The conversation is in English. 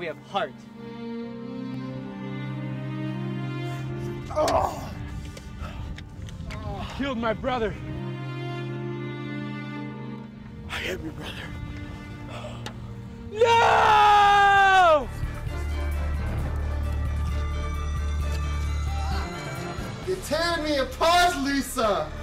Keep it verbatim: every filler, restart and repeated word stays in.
we have heart. Oh. You killed my brother. I am your brother. No! You're tearing me apart, Lisa!